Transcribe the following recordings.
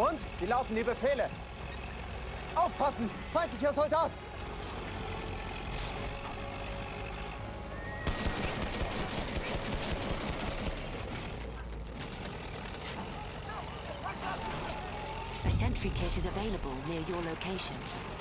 Und? Wie lauten die Befehle? Aufpassen! Feindlicher Soldat! A sentry kit is available near your location.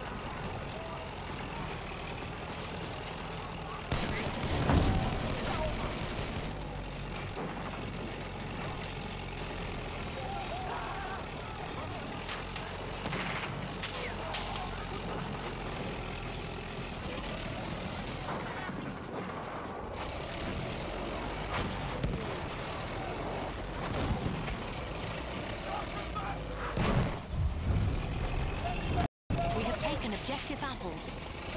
Objective apples.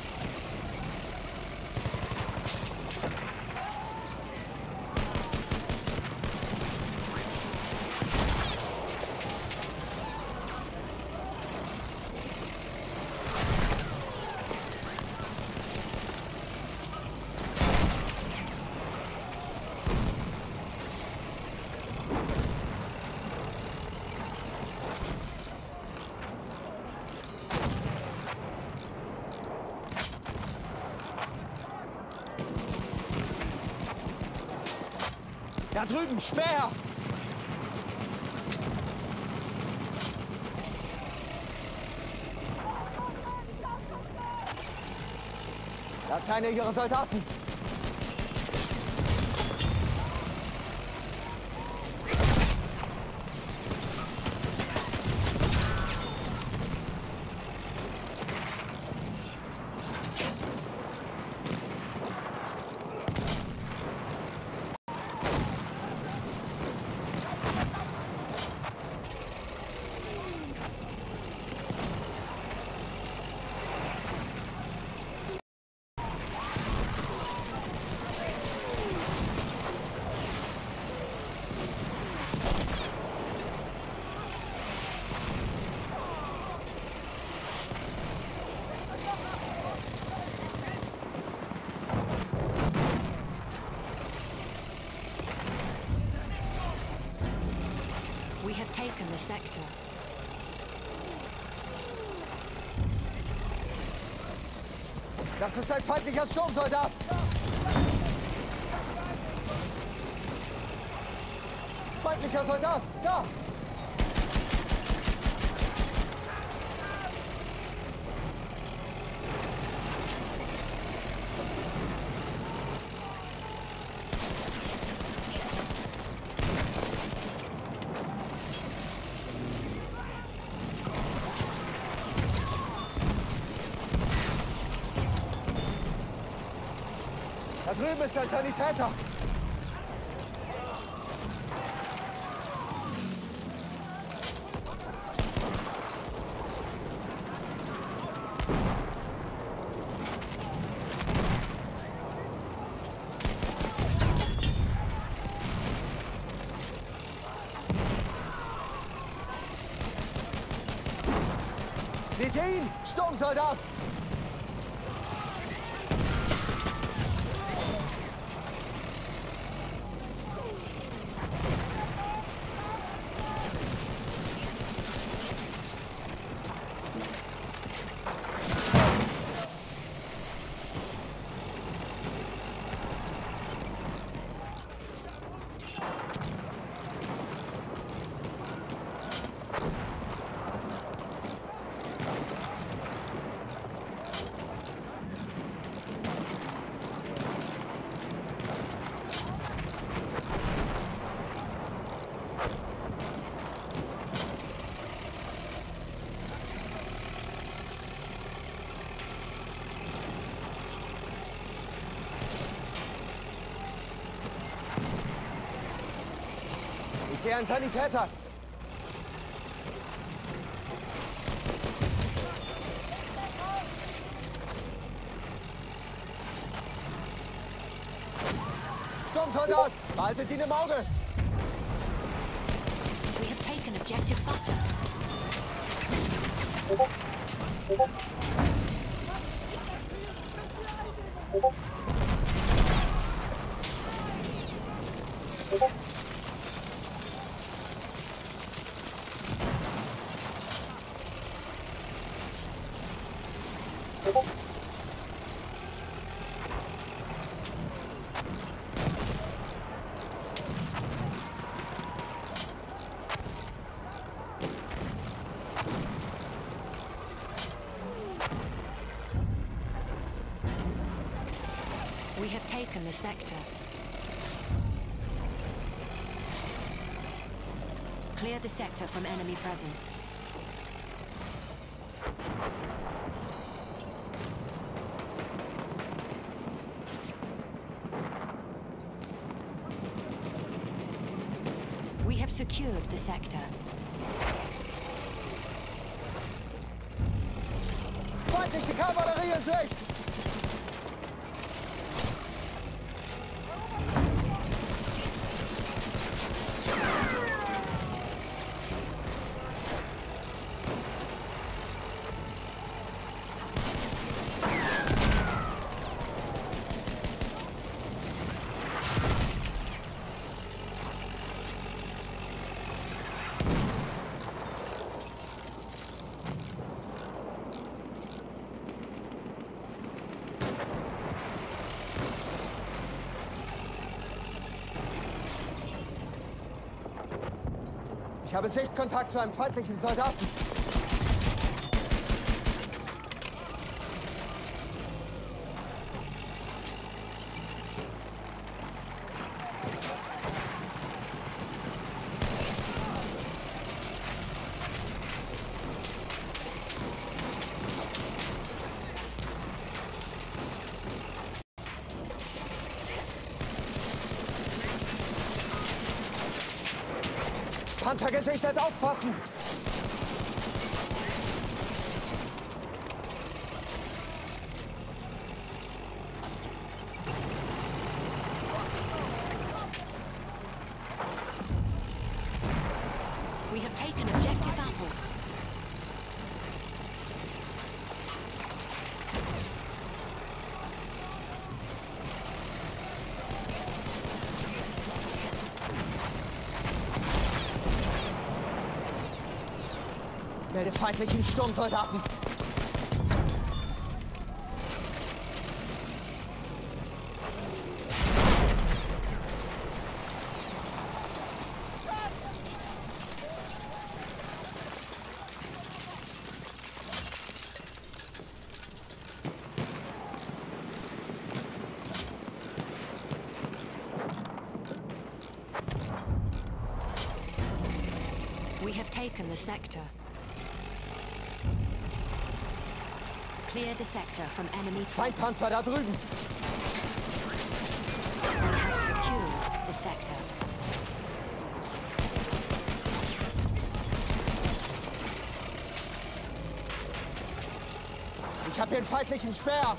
Da drüben, Speer! Das sind eine ihrer Soldaten. We have taken the sector. Das ist ein feindlicher Sturmsoldat! Feindlicher Soldat! Da! Da drüben ist ein Sanitäter! Seht ihr ihn? Sturmsoldat! Ich sehe einen Sanitäter. Sturmsoldat, behaltet ihn im Auge. We have taken objective butter. We have taken the sector. Clear the sector from enemy presence. We have secured the sector. Feindliche Kavallerie in Sicht! Ich habe Sichtkontakt zu einem feindlichen Soldaten. Panzer gesichtet, aufpassen! We have taken objective apples. Melde feindlichen Sturmsoldaten. We have taken the sector. Clear the sector from enemy presence. Feindpanzer da drüben. We have secured the sector. Ich habe hier einen feindlichen Speer.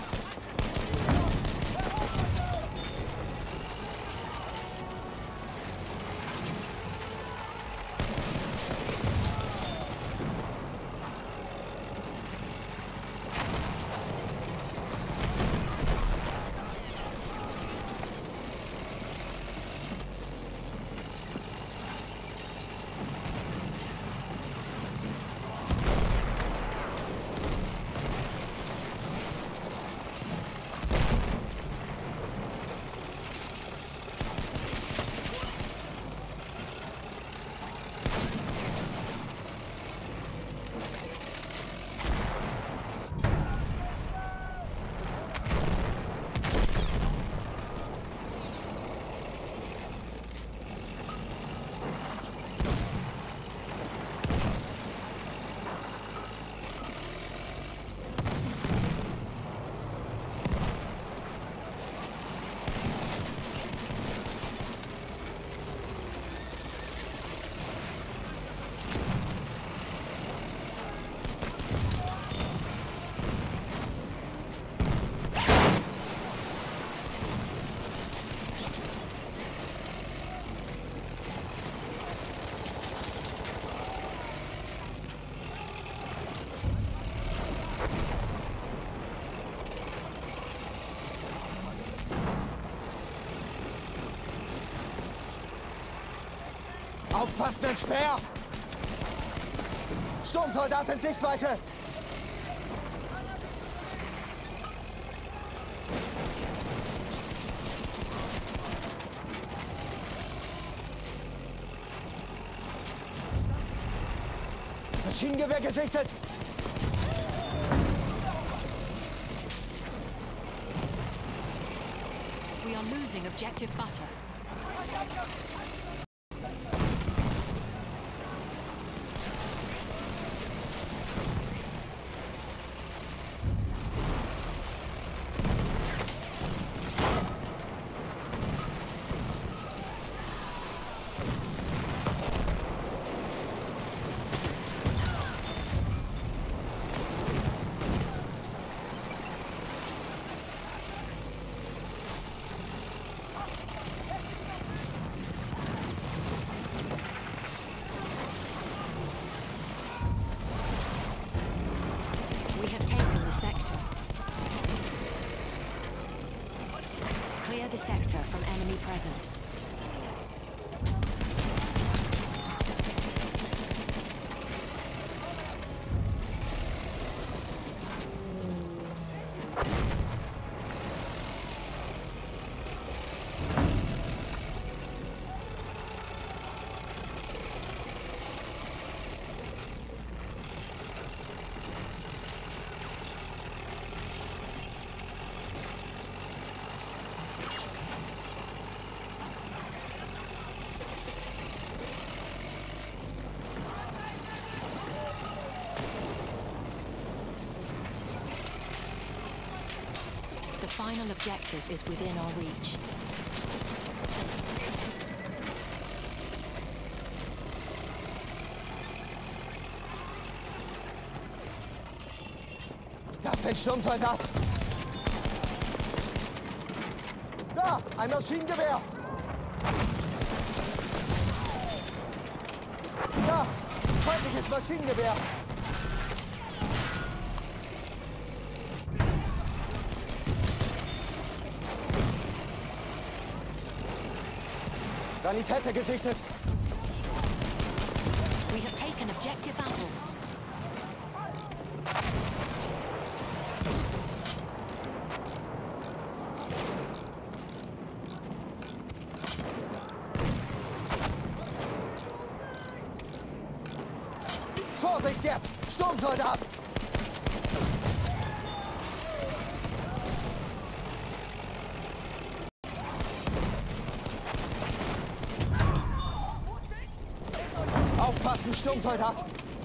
Aufpassen, ein Speer! Sturmsoldat in Sichtweite! Maschinengewehr gesichtet! We are losing objective butter. We have taken the sector. Clear the sector from enemy presence. The final objective is within our reach. Das ist ein Sturmsoldat! Da! Ein Maschinengewehr! Da! Feindliches Maschinengewehr! Sanitäter gesichtet! We have taken objective apples. Vorsicht jetzt! Sturmsoldat! Aufpassen, Sturmsoldat!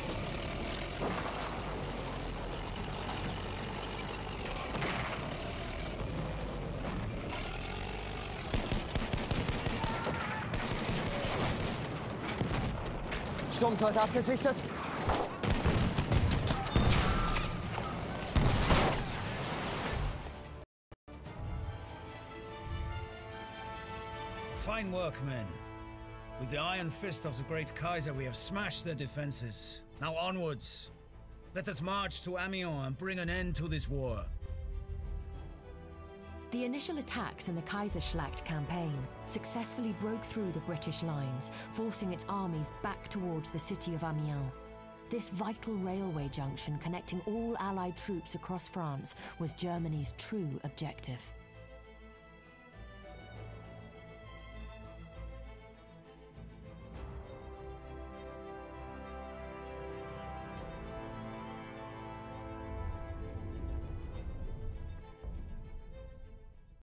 Sturmsoldat gesichtet! Fine work, men. With the iron fist of the great Kaiser, we have smashed their defenses. Now onwards. Let us march to Amiens and bring an end to this war. The initial attacks in the Kaiserschlacht campaign successfully broke through the British lines, forcing its armies back towards the city of Amiens. This vital railway junction connecting all Allied troops across France was Germany's true objective.